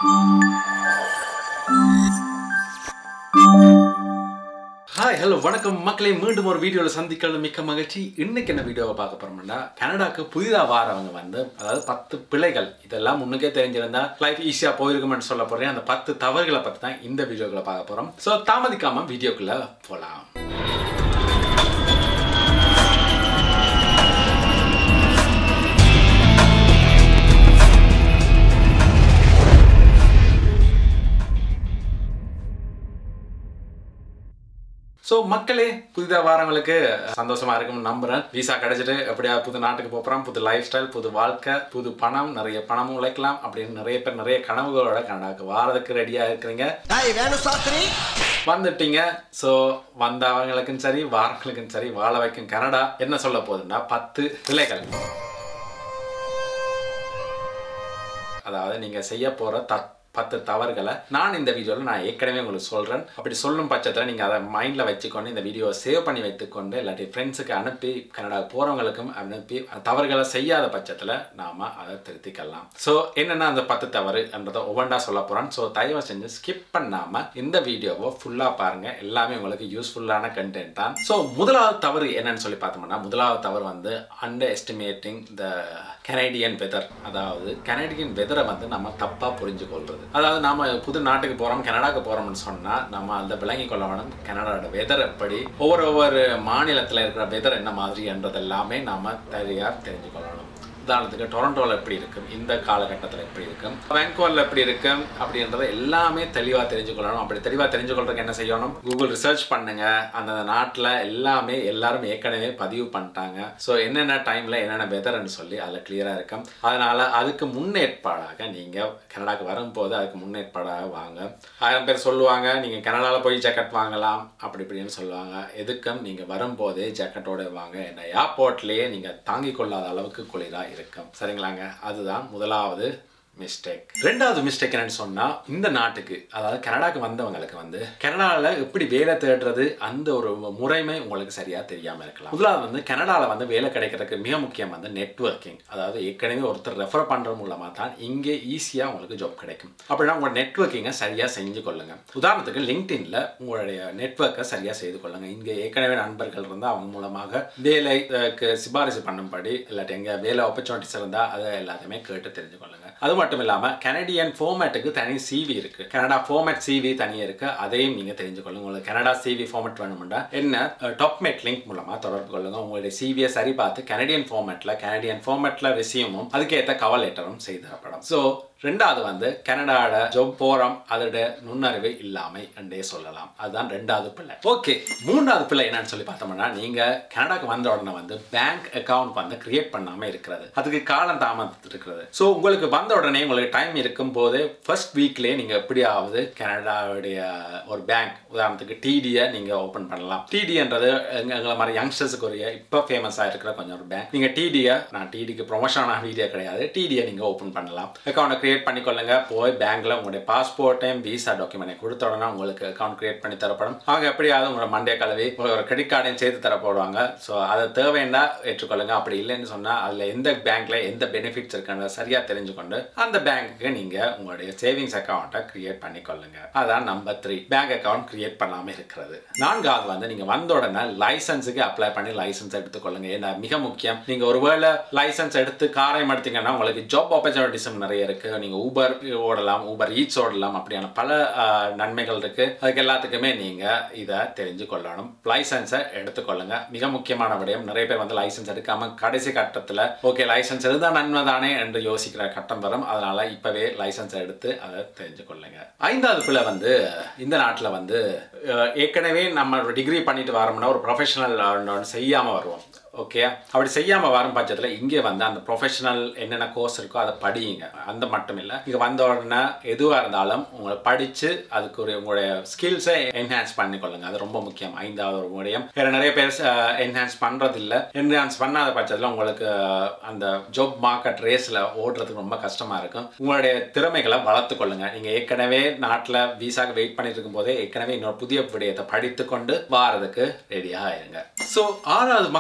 Hi, hello, வணக்கம் மக்களே மீண்டும் ஒரு வீடியோல சந்திக்கிறது மிக்க மகிழ்ச்சி. இன்னைக்கு என்ன வீடியோவை பார்க்க போறோம்னா கனடாக்கு புதிதா வாரவங்க அதாவது 10 பிழைகள் இதெல்லாம் முன்னக்கே தெரிஞ்சிருந்தா லைஃப் ஈஸியா போயிருக்கும்னு சொல்ல போறேன். அந்த 10 தவறுகளை பத்தி தான் இந்த வீடியோக்குள்ள பார்க்க போறோம். சோ தாமதிக்காம வீடியோக்குள்ள போலாம். So, மக்களே புதிதா வாரங்களுக்கு சந்தோஷமா இருக்கும்னு நம்புறேன். விசா கிடைச்சிட்டு எப்படியா புது நாட்டுக்கு போறோம், புது லைஃப் ஸ்டைல், புது வாழ்க்கை, புது பணம், நிறைய பணமும் உழைக்கலாம் அப்படின்னு நிறைய பேர் நிறைய கனவுகளோட கனடாக்கு வாரதுக்கு ரெடியா இருக்கிறீங்க. வந்துட்டீங்க. ஸோ வந்தவங்களுக்கும் சரி வாரங்களுக்கும் சரி வாழ வைக்கும் கனடா என்ன சொல்ல போகுதுன்னா 10 பிழைகள். அதாவது நீங்க செய்ய போற 10 தவறுகளை நான் இந்த வீடியோவில் நான் ஏற்கனவே உங்களுக்கு சொல்கிறேன். அப்படி சொல்லும் பட்சத்தில் நீங்கள் அதை மைண்டில் வச்சுக்கொண்டு இந்த வீடியோவை சேவ் பண்ணி வைத்துக்கொண்டு இல்லாட்டி ஃப்ரெண்ட்ஸுக்கு அனுப்பி கனடாவுக்கு போகிறவங்களுக்கும் அனுப்பி தவறுகளை செய்யாத பட்சத்தில் நாம் அதை திருத்திக்கலாம். ஸோ என்னென்னா அந்த 10 தவறுன்றதை ஒவ்வொன்றா சொல்ல போகிறேன். ஸோ தயவு செஞ்சு ஸ்கிப் பண்ணாமல் இந்த வீடியோவை ஃபுல்லாக பாருங்கள். எல்லாமே உங்களுக்கு யூஸ்ஃபுல்லான கண்டென்ட் தான். ஸோ முதலாவது தவறு என்னன்னு சொல்லி பார்த்தோம்னா முதலாவது தவறு underestimating the Canadian weather. அதாவது கனேடியன் வெதரை நம்ம தப்பாக புரிஞ்சு கொள்வது. அதாவது நாம புது நாட்டுக்கு போறோம், கனடாக்கு போறோம்னு சொன்னா நம்ம அந்த விளங்கி கொள்ள வேணும் கனடாவோட வெதர் எப்படி, ஒவ்வொரு மாநிலத்தில் இருக்கிற வெதர் என்ன மாதிரி என்றது எல்லாமே நாம தெரிஞ்சு கொள்ளணும். உதாரணத்துக்கு டொரண்டோவில் எப்படி இருக்கும், இந்த காலகட்டத்தில் எப்படி இருக்கும், வேன்கூவரில் எப்படி இருக்கும் அப்படின்றத எல்லாமே தெளிவாக தெரிஞ்சுக்கொள்ளணும். அப்படி தெளிவாக தெரிஞ்சுக்கொள்றதுக்கு என்ன செய்யணும், கூகுள் ரிசர்ச் பண்ணுங்க. அந்த நாட்டில் எல்லாரும் ஏற்கனவே பதிவு பண்ணிட்டாங்க. ஸோ என்னென்ன டைமில் என்னென்ன வெதர்ன்னு சொல்லி அதில் கிளியராக இருக்கும். அதனால் அதுக்கு முன்னேற்பாடாக நீங்கள் கனடாக்கு வரும்போது அதுக்கு முன்னேற்பாடாக வாங்க. 1000 பேர் சொல்லுவாங்க நீங்கள் கனடாவில் போய் ஜாக்கெட் வாங்கலாம் அப்படி இப்படின்னு சொல்லுவாங்க. எதுக்கும் நீங்கள் வரும்போதே ஜாக்கெட்டோட வாங்க. என்ன ஏர்போர்ட்லேயே நீங்கள் தாங்கிக் கொள்ளாத அளவுக்கு குளிராக இருக்கும். சரிங்களாங்க, அதுதான் முதலாவது மிஸ்டேக். ரெண்டாவது மிஸ்டேக் என்னன்னு சொன்னா இந்த நாட்டுக்கு அதாவது கனடாக்கு வந்தவங்களுக்கு கனடாவில் எப்படி வேலை தேடுறது அந்த ஒரு முறைமை உங்களுக்கு சரியா தெரியாம இருக்கலாம். முதலாவது கனடாவில் வேலை கிடைக்கிறதுக்கு மிக முக்கியம் நெட்வொர்க்கிங். அதாவது ஏற்கனவே ஒருத்தர் ரெஃபர் பண்ற மூலமா தான் இங்கே ஈஸியா உங்களுக்கு ஜாப் கிடைக்கும். அப்படின்னா உங்களோட நெட்வொர்க்கிங்கை சரியா செஞ்சு கொள்ளுங்க. உதாரணத்துக்கு லிங்க்டின்ல உங்களுடைய நெட்வொர்க்கை சரியா செய்து கொள்ளுங்க. இங்கே ஏற்கனவே நண்பர்கள் இருந்தால் அவங்க மூலமாக வேலைக்கு சிபாரிசு பண்ணும்படி இல்லாட்டி எங்க வேலை ஆப்பர்ச்சுனிட்டிஸ் இருந்தால் அதை எல்லாத்தையுமே கேட்டு தெரிஞ்சு கொள்ளுங்க. அது மட்டும் இல்லாமல் கனடியன் ஃபார்மேட்டுக்கு தனி சிவி இருக்கு, கனடா ஃபார்மேட் சிவி தனியாக இருக்கு. அதையும் நீங்க தெரிஞ்சுக்கொள்ளுங்க. உங்களுக்கு கனடா சிவி ஃபார்மேட் வேணும்னா என்ன டாப்மேட் லிங்க் மூலமா தொடர்பு கொள்ளுங்க. உங்களுடைய சிவியை சரி பார்த்து கனடியன் ஃபார்மேட்ல ரெசியூமும் அதுக்கேற்ற கவர் லெட்டரும் செய்து தரப்படும். ஸோ ரெண்டாவது கனடாவோட ஜாப் போறோம் அதோட நுண்ணறிவு இல்லாமை என்றே சொல்லலாம். அதுதான் ரெண்டாவது பிள்ளை. ஓகே, மூன்றாவது பிள்ளை என்னன்னு சொல்லி பார்த்தோம்னா நீங்க கனடாக்கு வந்த உடனே பேங்க் அக்கவுண்ட் கிரியேட் பண்ணாம இருக்கிறது. அதுக்கு காலம் தாமதம் இருக்கிறது. ஸோ உங்களுக்கு வந்த உடனே உங்களுக்கு டைம் இருக்கும் போது ஃபர்ஸ்ட் வீக்லேயே நீங்க எப்படியாவது கனடாவுடைய ஒரு பேங்க் உதாரணத்துக்கு டிடியை நீங்க ஓபன் பண்ணலாம். டிடின்றது எங்களை மாதிரி யங்ஸ்டர்ஸுக்கு ஒரு இப்போ ஃபேமஸாக இருக்கிற கொஞ்சம் ஒரு பேங்க். நீங்க டிடியை நான் டிடிக்கு ப்ரொமோஷனான வீடியோ கிடையாது, டிடியை நீங்க ஓபன் பண்ணலாம். அக்கௌண்ட் கிரியேட் பண்ணிக்கொள்ளுங்க. போய் பேங்க்ல உங்களுடைய பாஸ்போர்ட்டையும் விசா டாக்குமெண்ட் கொடுத்த உடனே உங்களுக்கு அக்கௌண்ட் கிரியேட் பண்ணி தரப்படும். அவங்க எப்படியாவது உங்களோட மண்டே கலவி ஒரு கிரெடிட் கார்டையும் சேர்த்து தரப்படுவாங்க. ஸோ அதை தேவைன்னா ஏற்றுக்கொள்ளுங்க. அப்படி இல்லைன்னு சொன்னா அதுல எந்த பேங்க்ல எந்த பெனிஃபிட்ஸ் இருக்குன்னு சரியா தெரிஞ்சுக்கொண்டு அந்த பேங்க்குக்கு நீங்க உங்களுடைய சேவிங்ஸ் அக்கௌண்ட்டை கிரியேட் பண்ணிக்கொள்ளுங்க. அதான் நம்பர் 3, பேங்க் அக்கௌண்ட் கிரியேட் பண்ணாம இருக்கிறது. நான்காவது நீங்க வந்த உடனே லைசன்ஸுக்கு அப்ளை பண்ணி லைசன்ஸ் எடுத்துக்கொள்ளுங்க. ஏன்னா மிக முக்கியம். நீங்க ஒருவேளை லைசன்ஸ் எடுத்து காரையும் எடுத்தீங்கன்னா உங்களுக்கு ஜாப் ஆப்பர்ச்சுனிட்டிஸ் நிறைய இருக்கு. நீங்க ஊபர் ஓடலாம், ஊபர் ஈட்ஸ் ஓடலாம். அப்படியான பல நன்மைகள் இருக்கு. அதுக்கு எல்லாத்துக்குமே நீங்க இதை தெரிஞ்சு கொள்ளணும். லைசன்ஸை எடுத்துக்கொள்ளுங்க. மிக முக்கியமான விடயம். நிறைய பேர் லைசன்ஸ் எடுக்காம கடைசி கட்டத்தில் ஓகே லைசன்ஸ் எடுத்தா நன்மை தானே என்று யோசிக்கிற கட்டம் வரும். அதனால இப்பவே லைசன்ஸ் எடுத்து அதை தெரிஞ்சு கொள்ளுங்க. ஐந்தாவது பிள்ளை இந்த நாட்டில் ஏற்கனவே நம்ம டிகிரி பண்ணிட்டு வரோம்னா ஒரு ப்ரொஃபஷனல் செய்யாம வருவோம். ஓகே, அப்படி செய்யாம வரும் பட்சத்தில் இங்கே அந்த ப்ரொஃபஷனல் என்னென்ன கோர்ஸ் இருக்கோ அதை படியுங்க. அந்த மட்டும் இல்லை, இங்கே வந்த உடனே எதுவாக இருந்தாலும் உங்களை படித்து அதுக்கு ஒரு உங்களுடைய ஸ்கில்ஸை என்ஹான்ஸ் பண்ணிக்கொள்ளுங்க. அது ரொம்ப முக்கியம். ஐந்தாவது ஒரு விடயம். வேறு நிறைய பேர் என்ஹான்ஸ் பண்ணுறதில்லை. என்ஹான்ஸ் பண்ணாத பட்சத்தில் உங்களுக்கு அந்த ஜாப் மார்க்கெட் ரேஸில் ஓடுறதுக்கு ரொம்ப கஷ்டமாக இருக்கும். உங்களுடைய திறமைகளை வளர்த்து கொள்ளுங்க. நீங்கள் ஏற்கனவே நாட்டில் விசாக்கு வெயிட் பண்ணிட்டு இருக்கும் போதே ஏற்கனவே இன்னொரு புதிய விடயத்தை படித்து கொண்டு வாரதுக்கு ரெடியாக இருங்க. ஸோ 6வது மக்கள் விடுற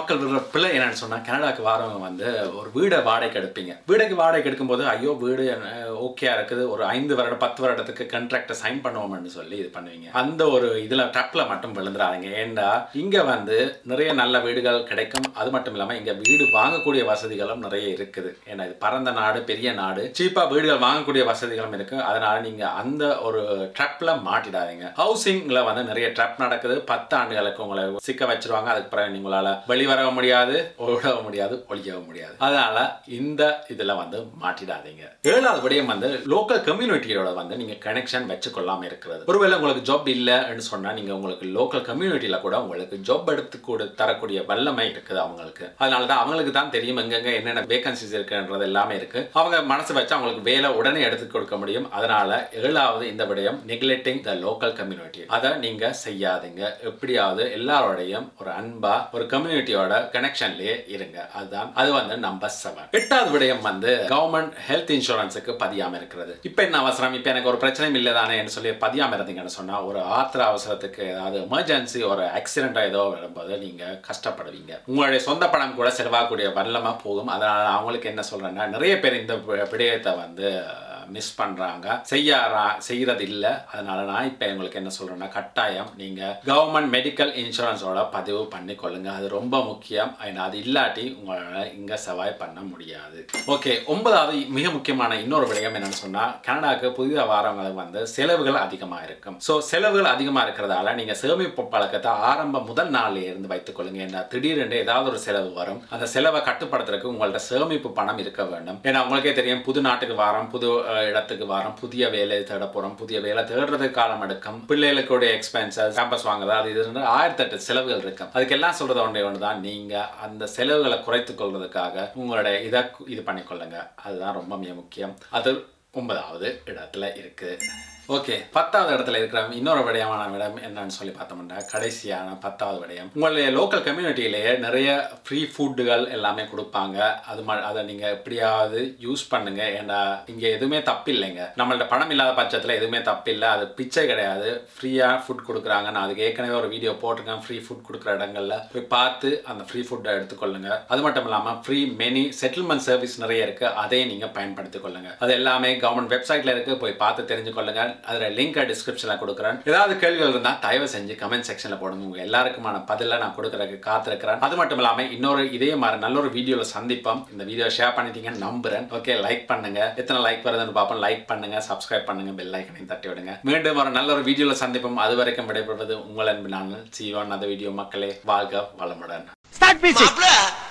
பிள்ளை என்னன்னு சொன்னா கனடாக்கு வரவங்க வந்து ஒரு வீடை வாடகைக்கு எடுப்பீங்க. வீடுக்கு வாடகைக்கு எடுக்கும்போது ஐயோ வீடு ஓகேயா இருக்குது, ஒரு 5 வருடம் 10 வருடத்துக்கு கான்ட்ராக்டை சைன் பண்ணுவோம்னு சொல்லி இது பண்ணுவீங்க. அந்த ஒரு இதுல ட்ராப்ல மட்டும் விழுந்துறாங்க. ஏண்டா இங்க வந்து நிறைய நல்ல வீடுகள் கிடைக்கும். அது மட்டும் இல்லாம இங்க வீடு வாங்கக்கூடிய வசதிகளும் நிறைய இருக்குது. ஏன்னா இது பரந்த நாடு, பெரிய நாடு, சீப்பா வீடுகள் வாங்கக்கூடிய வசதிகளும் இருக்கு. அதனால நீங்க அந்த ஒரு ட்ராப்ல மாட்டிடாதீங்க. ஹவுசிங்ல வந்து நிறைய ட்ராப் நடக்குது. 10 ஆண்டுகளுக்கு உங்களை சிக்க வச்சிருவாங்க. அதுக்கு பிறகு நீங்களால வெளிவர முடியாது, ஓட முடியாது, ஒழிக்கவும் முடியாது. அதனால இந்த இதுல வந்து மாட்டிடாதீங்க. 7வது விடயம் வந்து லோக்கல் கம்யூனிட்டியோட வந்து நீங்க கனெக்ஷன் வச்சுக்கொள்ளாம இருக்கிறது. ஒருவேளை உங்களுக்கு ஜாப் இல்லைன்னு சொன்னா நீங்க உங்களுக்கு லோக்கல் கம்யூனிட்டியில கூட உங்களுக்கு ஜாப் எடுத்து கூட தரக்கூடிய வல்லமை இருக்குது அவங்களுக்கு. அதனாலதான் அவங்களுக்கு தான் தெரியும் எங்கெங்க என்னென்ன வேகன்சிஸ் இருக்குன்றது எல்லாமே இருக்கு. அவங்க மனசு வச்சு அவங்களுக்கு வேலை உடனே எடுத்து கொடுக்க முடியும். அதனால 7வது இந்த விடயம் நெக்லெக்டிங் த லோக்கல் கம்யூனிட்டி. அதை நீங்க செய்யாதீங்க. எப்படியாவது எல்லாரோடையும் ஒரு அன்பா ஒரு கம்யூனிட்டியோட கனெக்ஷன்லயே இருங்க. அதுதான் அது வந்து நம்பர் 7. 8வது விடயம் வந்து கவர்மெண்ட் ஹெல்த் இன்சூரன்ஸுக்கு பதியாம இருக்கிறது. இப்ப என்ன அவசரம், இப்ப எனக்கு ஒரு பிரச்சனையும் இல்லதானே சொல்லி பதியாம இருந்தீங்கன்னு சொன்னா ஒரு ஆத்திர அவசரத்துக்கு ஏதாவது எமர்ஜென்சி ஒரு ஆக்சிடென்ட் ஏதோ வரும்போது நீங்க கஷ்டப்படுவீங்க. உங்களுடைய சொந்த பணம் கூட செலவாகக்கூடிய வல்லமா போகும். அதனால அவங்களுக்கு என்ன சொல்றேன்னா நிறைய பேர் இந்த விடயத்தை வந்து மிஸ் பண்றாங்க, செய்யறது இல்ல. அதனால நான் இப்ப உங்களுக்கு என்ன சொல்றேன்னா கட்டாயம் நீங்க கவர்மெண்ட் மெடிக்கல் இன்சூரன்ஸோட பதிவு பண்ணி கொள்ளுங்க. அது ரொம்ப முக்கியம். அது இல்லாட்டி உங்களால இங்க சர்வைவ் பண்ண முடியாது. ஓகே, 9வது மிக முக்கியமான இன்னொரு விடயம் என்னன்னு சொன்னா கனடாக்கு புதிய வாரங்களுக்கு வந்து செலவுகள் அதிகமா இருக்கும். சோ செலவுகள் அதிகமா இருக்கிறதால நீங்க சேமிப்பு பழக்கத்தை ஆரம்ப முதல் நாள்ல இருந்து வைத்துக் கொள்ளுங்க. ஏன்னா திடீரென்று ஏதாவது ஒரு செலவு வரும். அந்த செலவை கட்டுப்படுத்துறதுக்கு உங்கள்ட்ட சேமிப்பு பணம் இருக்க வேண்டும். ஏன்னா உங்களுக்கே தெரியும், புது நாட்டுக்கு வாரம், புது இடத்துக்கு வாரம், புதிய வேலை தேட போறோம். புதிய வேலை தேடுறதுக்கு காலம் எடுக்கும். பிள்ளைகளுக்கு எக்ஸ்பென்சஸ், கேம்பஸ் வாங்குறது, அது இது 1008 செலவுகள் இருக்கும். அதுக்கெல்லாம் சொல்றது ஒன்றுதான் நீங்க அந்த செலவுகளை குறைத்துக் கொள்வதற்காக உங்களுடைய இதை இது பண்ணிக்கொள்ளுங்க. அதுதான் ரொம்ப மிக முக்கியம். அது 9வது இடத்துல இருக்கு. ஓகே, 10வது இடத்துல இருக்கிற இன்னொரு விடயமான விடம் என்னன்னு சொல்லி பார்த்தோம்னா கடைசியான 10வது விடயம், உங்களுடைய லோக்கல் கம்யூனிட்டியிலேயே நிறைய ஃப்ரீ ஃபுட்டுகள் எல்லாமே கொடுப்பாங்க. அதை நீங்க எப்படியாவது யூஸ் பண்ணுங்க. ஏன்னா இங்க எதுவுமே தப்பு இல்லைங்க. நம்மள்ட்ட பணம் இல்லாத பட்சத்தில் எதுவுமே தப்பு இல்லை. அது பிச்சை கிடையாது. ஃப்ரீயா ஃபுட் கொடுக்குறாங்க. நான் அதுக்கு ஏற்கனவே ஒரு வீடியோ போட்டிருக்கேன். ஃப்ரீ ஃபுட் கொடுக்குற இடங்கள்ல போய் பார்த்து அந்த ஃப்ரீ ஃபுட்டை எடுத்துக்கொள்ளுங்க. அது மட்டும் இல்லாமல் ஃப்ரீ மெனி செட்டில்மெண்ட் சர்வீஸ் நிறைய இருக்கு. அதையும் நீங்க பயன்படுத்திக் கொள்ளுங்க. அது எல்லாமே கவர்மெண்ட் வெப்சைட்ல இருக்கு. போய் பார்த்து தெரிஞ்சு கொள்ளுங்க. அதுல லிங்க் டிஸ்கிரிப்ஷன்ல கொடுக்குறேன். ஏதாவது கேள்விகள் இருந்தா தயவு செஞ்சு கமெண்ட் செக்ஷன்ல போடுங்க. உங்க எல்லாருக்குமான பதில நான் கொடுக்கறதுக்கு காத்திருக்கிறேன். அது மட்டும் இல்லாம இன்னொரு இதே மாதிரி நல்ல ஒரு வீடியோல சந்திப்போம். இந்த வீடியோ ஷேர் பண்ணிட்டீங்கன்னு நம்புறேன். ஓகே, லைக் பண்ணுங்க. எத்தனை லைக் வருதுன்னு பார்ப்போம். லைக் பண்ணுங்க, சப்ஸ்கிரைப் பண்ணுங்க, பெல் ஐக்கனையும் தட்டி விடுங்க. மீண்டும் ஒரு நல்ல ஒரு வீடியோல சந்திப்போம். அது வரைக்கும் விடைபெறுவது உங்கள் அன்பு நான். See you on another video. மக்களே, வாழ்க வளமுடன்.